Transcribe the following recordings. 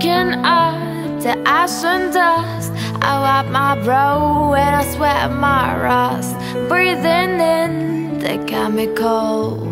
waking up to ash and dust. I wipe my brow and I sweat my rust, breathing in the chemicals.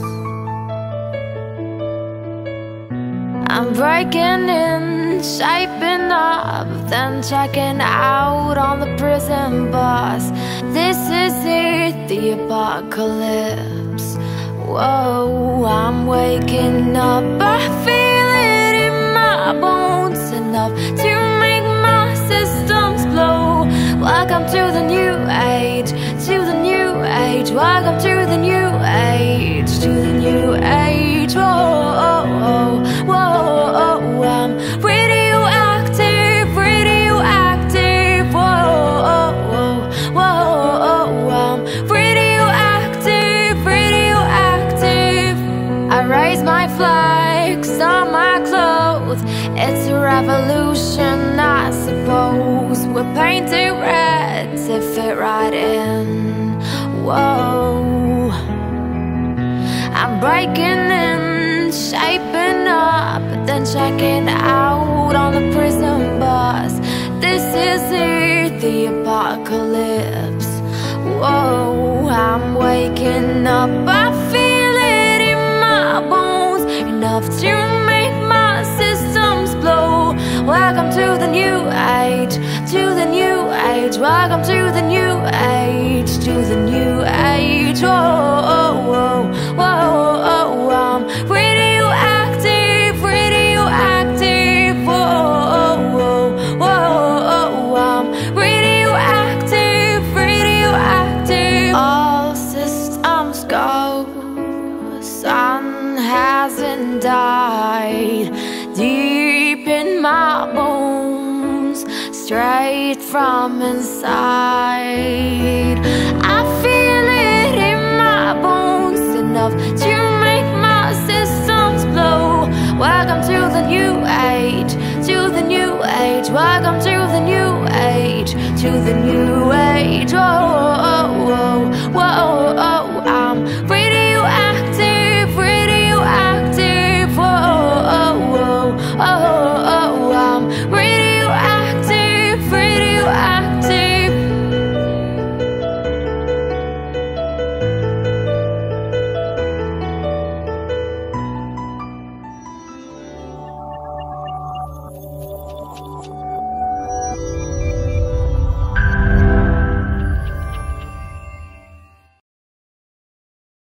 I'm breaking in, shaping up, then checking out on the prison bus. This is it, the apocalypse. Whoa, I'm waking up, I feel it in my bones, enough to make my systems blow. Welcome to the new age, to the new age. Welcome to the new age, to the new age. Whoa, whoa, whoa, I'm radioactive, radioactive. Whoa, whoa, whoa, I'm radioactive, radioactive. I raise my flags on my clothes. It's a revolution, I suppose. We're painted red to fit right in. Whoa, I'm breaking in, shaping up, then checking out on the prison bus. This is it, the apocalypse. Whoa, I'm waking up, I feel it in my bones, enough to make my systems blow. Welcome to the new age, to the new age. Welcome to the new age, to the new age. Whoa, whoa, whoa, I'm radioactive, radioactive. Whoa, whoa, whoa, I'm radioactive, radioactive. All systems go, sun hasn't died. Deep in my bones, straight from inside, I feel it in my bones, enough to make my systems blow. Welcome to the new age, to the new age. Welcome to the new age, to the new age. Whoa, whoa, whoa, whoa.